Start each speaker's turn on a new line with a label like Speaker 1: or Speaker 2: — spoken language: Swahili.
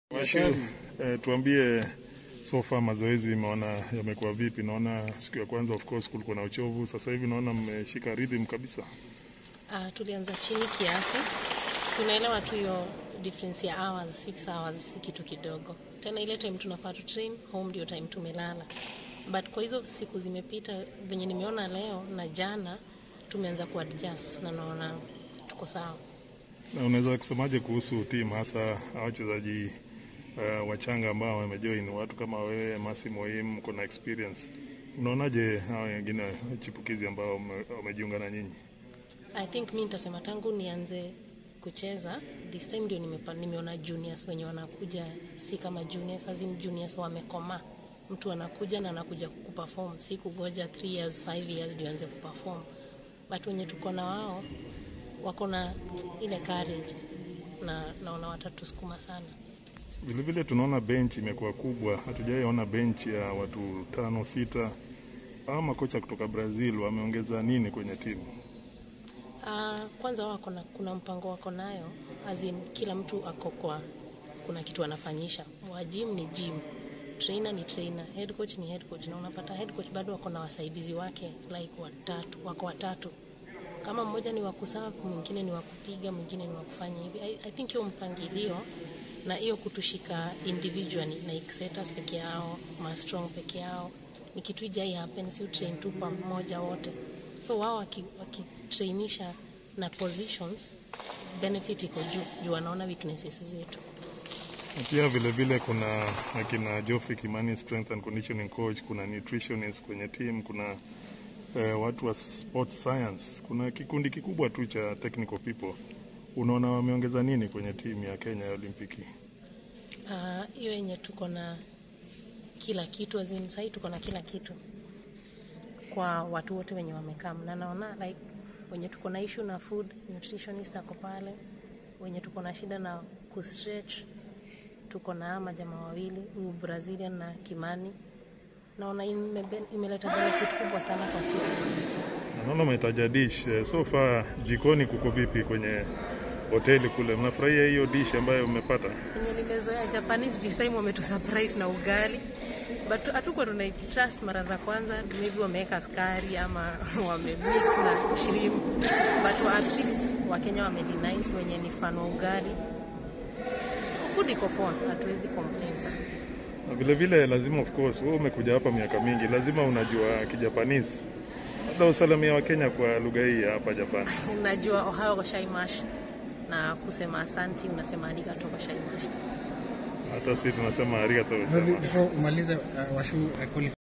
Speaker 1: Washu, tuambie so far mazoezi umeona yamekuwa vipi? Naona siku ya kwanza of course kulikuwa na uchovu, sasa hivi naona mmeshika rhythm kabisa.
Speaker 2: Tulianza chini kiasi. Si unaelewa tu hiyo difference ya hours, 6 hours si kitu kidogo. Tena ile time tunafaa tu train, home ndio time tumelala. But kwa hizo siku zimepita venye nimeona leo na jana tumeanza kuadjust na naona tuko sawa.
Speaker 1: Na unaweza kusemaje kuhusu team hasa wachezaji wachanga ambao wamejoin, watu kama wewe Masi Moim, mko na experience? Unaonaje hao wengine chipukizi ambao wamejiunga na nyinyi?
Speaker 2: I think mimi nitasema tangu nianze kucheza this time ndio nimeona juniors wenye wanakuja si kama juniors, as in juniors wamekoma. Mtu anakuja na anakuja kuperform, si kugoja 3 years 5 years ndio anze kuperform. But wenye tuko na wao wako na ile courage na naona watatusukuma sana.
Speaker 1: Vile vile tunaona bench imekuwa kubwa, hatujaiona bench ya watu 5-6. Ama kocha kutoka Brazil wameongeza nini kwenye timu?
Speaker 2: Kwanza wako na kuna mpango wako nayo, as in kila mtu ako kwa kuna kitu anafanyisha. Wa gym ni gym, trainer ni trainer, head coach ni head coach, na unapata head coach bado wako na wasaidizi wake like watatu. Kama mmoja ni wa kuserve, mwingine ni wa kupiga, mwingine ni wa kufanya hivi. I think hiyo mpangilio na hiyo kutushika individually na exeters peke yao, ma strong peke yao ni kitu ijai happens, you train tu pamoja wote. So wao wakitrainisha na positions, benefit iko juu wanaona weaknesses zetu.
Speaker 1: Pia vile vile kuna akina Geoffrey Kimani, strength and conditioning coach, kuna nutritionist kwenye team, kuna watu wa sports science, kuna kikundi kikubwa tu cha technical people. Unaona wameongeza nini kwenye timu ya Kenya ya Olimpiki?
Speaker 2: Hiyo yenye tuko na kila kitu, azin sasa tuko na kila kitu kwa watu wote wenye wamekaa. Na naona like wenye tuko na issue na food, nutritionist ako pale. Wenye tuko na shida na kustretch, tuko na majamaa wawili, huyu Brazilian na Kimani. Naona imeleta benefit kubwa sana kwa timu.
Speaker 1: Naona umetaja dish. So far jikoni kuko vipi kwenye hoteli kule? Mnafurahia hiyo dish ambayo umepata?
Speaker 2: Yenye nimezoea Japanese, this time wametusurprise na ugali. But hatuko trust mara za kwanza, maybe wameweka sukari ama wamemix na shrimp. But at least Wakenya wamejinice wenye ni fan wa ugali. So food iko poa, hatuwezi complain sana.
Speaker 1: Vile vile lazima of course, wewe umekuja hapa miaka mingi, lazima unajua Kijapanese. Labda usalimia wa Kenya kwa lugha hii hapa Japan.
Speaker 2: Najua ohayo gozaimasu na kusema asante unasema arigato gozaimasu.
Speaker 1: Hata sisi tunasema arigato.
Speaker 3: Before umalize Washu